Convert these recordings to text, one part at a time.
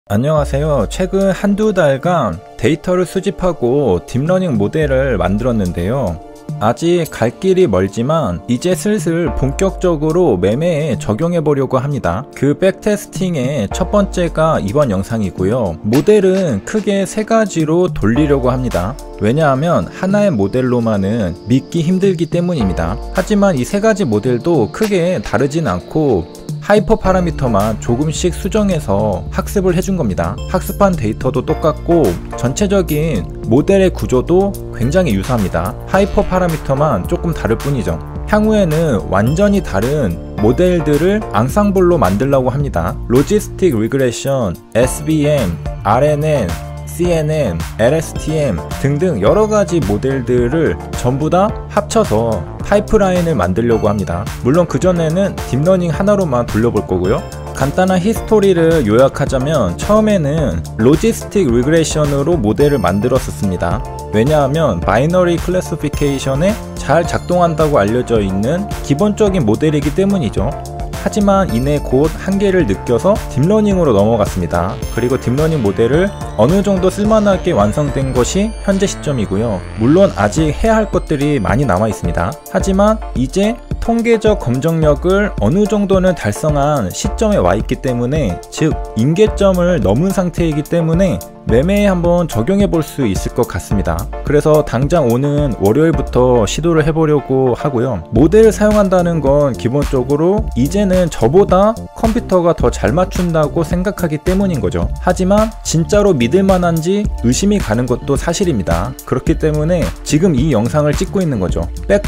안녕하세요. 최근 한두 달간 데이터를 수집하고 딥러닝 모델을 만들었는데요. 아직 갈 길이 멀지만 이제 슬슬 본격적으로 매매에 적용해 보려고 합니다. 그 백테스팅의 첫 번째가 이번 영상이고요. 모델은 크게 세 가지로 돌리려고 합니다. 왜냐하면 하나의 모델로만은 믿기 힘들기 때문입니다. 하지만 이 세 가지 모델도 크게 다르진 않고 하이퍼 파라미터만 조금씩 수정해서 학습을 해준 겁니다. 학습한 데이터도 똑같고 전체적인 모델의 구조도 굉장히 유사합니다. 하이퍼 파라미터만 조금 다를 뿐이죠. 향후에는 완전히 다른 모델들을 앙상블로 만들려고 합니다. 로지스틱 리그레션, SVM, RNN, CNN, LSTM 등등 여러가지 모델들을 전부 다 합쳐서 파이프라인을 만들려고 합니다. 물론 그전에는 딥러닝 하나로만 돌려볼 거고요. 간단한 히스토리를 요약하자면 처음에는 로지스틱 리그레션으로 모델을 만들었었습니다. 왜냐하면 바이너리 클래시피케이션에 잘 작동한다고 알려져 있는 기본적인 모델이기 때문이죠. 하지만 이내 곧 한계를 느껴서 딥러닝으로 넘어갔습니다. 그리고 딥러닝 모델을 어느 정도 쓸만하게 완성된 것이 현재 시점이고요. 물론 아직 해야 할 것들이 많이 남아 있습니다. 하지만 이제 통계적 검정력을 어느 정도는 달성한 시점에 와 있기 때문에, 즉 임계점을 넘은 상태이기 때문에 매매에 한번 적용해 볼 수 있을 것 같습니다. 그래서 당장 오는 월요일부터 시도를 해보려고 하고요. 모델을 사용한다는 건 기본적으로 이제는 저보다 컴퓨터가 더 잘 맞춘다고 생각하기 때문인 거죠. 하지만 진짜로 믿을 만한지 의심이 가는 것도 사실입니다. 그렇기 때문에 지금 이 영상을 찍고 있는 거죠.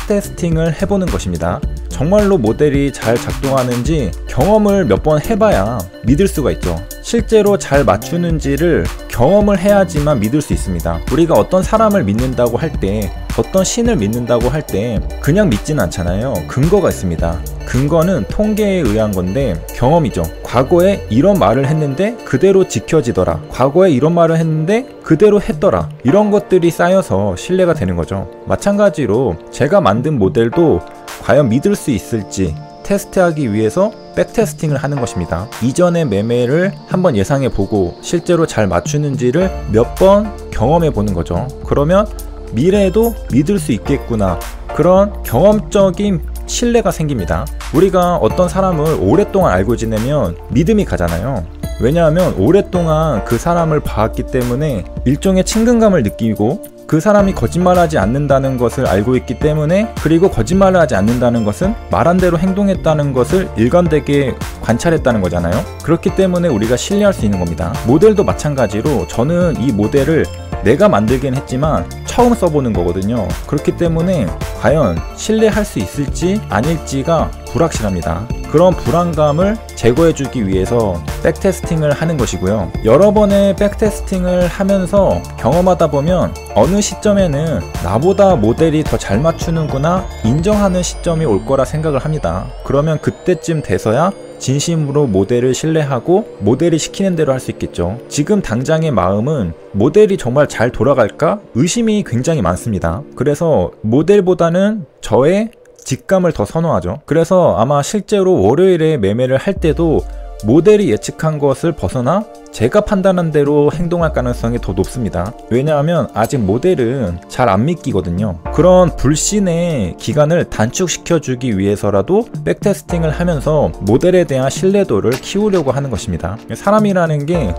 백테스팅을 해보는 것입니다. 정말로 모델이 잘 작동하는지 경험을 몇 번 해봐야 믿을 수가 있죠. 실제로 잘 맞추는지를 경험을 해야지만 믿을 수 있습니다. 우리가 어떤 사람을 믿는다고 할 때, 어떤 신을 믿는다고 할 때 그냥 믿진 않잖아요. 근거가 있습니다. 근거는 통계에 의한 건데 경험이죠. 과거에 이런 말을 했는데 그대로 지켜지더라. 과거에 이런 말을 했는데 그대로 했더라. 이런 것들이 쌓여서 신뢰가 되는 거죠. 마찬가지로 제가 만든 모델도 과연 믿을 수 있을지 테스트하기 위해서 백테스팅을 하는 것입니다. 이전의 매매를 한번 예상해 보고 실제로 잘 맞추는지를 몇 번 경험해 보는 거죠. 그러면 미래에도 믿을 수 있겠구나, 그런 경험적인 신뢰가 생깁니다. 우리가 어떤 사람을 오랫동안 알고 지내면 믿음이 가잖아요. 왜냐하면 오랫동안 그 사람을 봐왔기 때문에 일종의 친근감을 느끼고, 그 사람이 거짓말하지 않는다는 것을 알고 있기 때문에, 그리고 거짓말을 하지 않는다는 것은 말한 대로 행동했다는 것을 일관되게 관찰했다는 거잖아요. 그렇기 때문에 우리가 신뢰할 수 있는 겁니다. 모델도 마찬가지로 저는 이 모델을 내가 만들긴 했지만 처음 써보는 거거든요. 그렇기 때문에 과연 신뢰할 수 있을지 아닐지가 불확실합니다. 그런 불안감을 제거해주기 위해서 백테스팅을 하는 것이고요. 여러 번의 백테스팅을 하면서 경험하다 보면 어느 시점에는 나보다 모델이 더 잘 맞추는구나 인정하는 시점이 올 거라 생각을 합니다. 그러면 그때쯤 돼서야 진심으로 모델을 신뢰하고 모델이 시키는 대로 할 수 있겠죠. 지금 당장의 마음은 모델이 정말 잘 돌아갈까? 의심이 굉장히 많습니다. 그래서 모델보다는 저의 직감을 더 선호하죠. 그래서 아마 실제로 월요일에 매매를 할 때도 모델이 예측한 것을 벗어나 제가 판단한 대로 행동할 가능성이 더 높습니다. 왜냐하면 아직 모델은 잘 안 믿기거든요. 그런 불신의 기간을 단축시켜주기 위해서라도 백테스팅을 하면서 모델에 대한 신뢰도를 키우려고 하는 것입니다. 사람이라는 게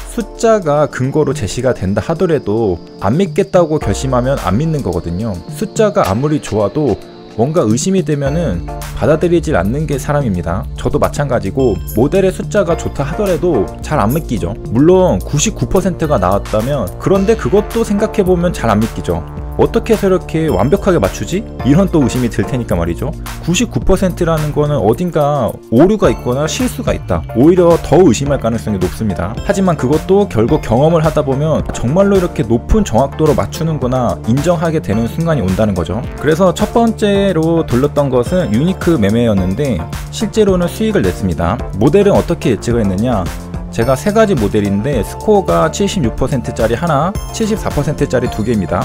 숫자가 근거로 제시가 된다 하더라도 안 믿겠다고 결심하면 안 믿는 거거든요. 숫자가 아무리 좋아도 뭔가 의심이 되면은 받아들이질 않는 게 사람입니다. 저도 마찬가지고 모델의 숫자가 좋다 하더라도 잘 안 믿기죠. 물론 99%가 나왔다면, 그런데 그것도 생각해보면 잘 안 믿기죠. 어떻게 해서 이렇게 완벽하게 맞추지? 이런 또 의심이 들 테니까 말이죠. 99%라는 거는 어딘가 오류가 있거나 실수가 있다, 오히려 더 의심할 가능성이 높습니다. 하지만 그것도 결국 경험을 하다 보면 정말로 이렇게 높은 정확도로 맞추는구나 인정하게 되는 순간이 온다는 거죠. 그래서 첫 번째로 돌렸던 것은 유니크 매매였는데 실제로는 수익을 냈습니다. 모델은 어떻게 예측을 했느냐, 제가 세 가지 모델인데 스코어가 76%짜리 하나, 74%짜리 두 개입니다.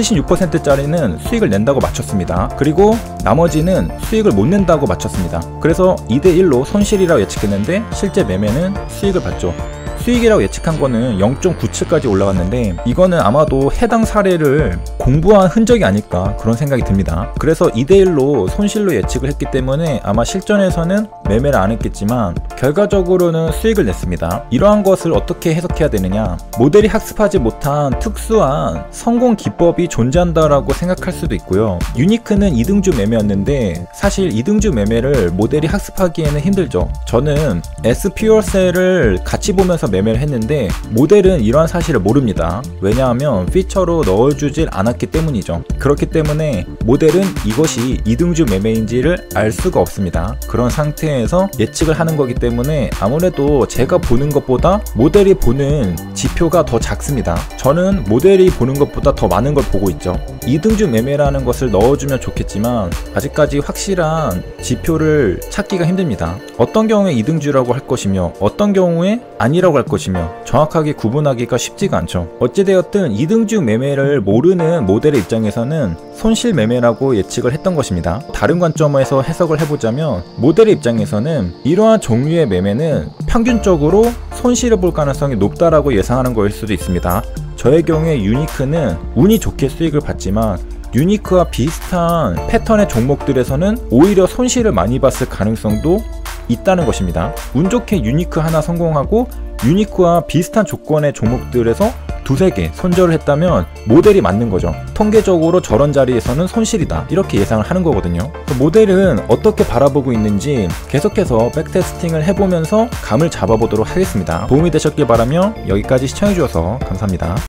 76%짜리는 수익을 낸다고 맞췄습니다. 그리고 나머지는 수익을 못 낸다고 맞췄습니다. 그래서 2대1로 손실이라고 예측했는데 실제 매매는 수익을 봤죠. 수익이라고 예측한 거는 0.97까지 올라갔는데 이거는 아마도 해당 사례를 공부한 흔적이 아닐까 그런 생각이 듭니다. 그래서 2대1로 손실로 예측을 했기 때문에 아마 실전에서는 매매를 안 했겠지만 결과적으로는 수익을 냈습니다. 이러한 것을 어떻게 해석해야 되느냐, 모델이 학습하지 못한 특수한 성공 기법이 존재한다라고 생각할 수도 있고요. 유니크는 2등주 매매였는데 사실 2등주 매매를 모델이 학습하기에는 힘들죠. 저는 SPUR셀을 같이 보면서 매매를 했는데 모델은 이러한 사실을 모릅니다. 왜냐하면 피처로 넣어주질 않았기 때문이죠. 그렇기 때문에 모델은 이것이 2등주 매매인지를 알 수가 없습니다. 그런 상태에서 예측을 하는 거기 때문에 아무래도 제가 보는 것보다 모델이 보는 지표가 더 작습니다. 저는 모델이 보는 것보다 더 많은 걸 보고 있죠. 2등주 매매라는 것을 넣어주면 좋겠지만 아직까지 확실한 지표를 찾기가 힘듭니다. 어떤 경우에 2등주라고 할 것이며 어떤 경우에 아니라고 할 것이며 정확하게 구분하기가 쉽지가 않죠. 어찌되었든 2등주 매매를 모르는 모델의 입장에서는 손실 매매라고 예측을 했던 것입니다. 다른 관점에서 해석을 해보자면 모델의 입장에서는 이러한 종류의 매매는 평균적으로 손실을 볼 가능성이 높다라고 예상하는 거일 수도 있습니다. 저의 경우에 유니크는 운이 좋게 수익을 봤지만 유니크와 비슷한 패턴의 종목들에서는 오히려 손실을 많이 봤을 가능성도 있다는 것입니다. 운 좋게 유니크 하나 성공하고 유니크와 비슷한 조건의 종목들에서 두세 개 손절을 했다면 모델이 맞는 거죠. 통계적으로 저런 자리에서는 손실이다 이렇게 예상을 하는 거거든요. 모델은 어떻게 바라보고 있는지 계속해서 백테스팅을 해보면서 감을 잡아보도록 하겠습니다. 도움이 되셨길 바라며 여기까지 시청해주셔서 감사합니다.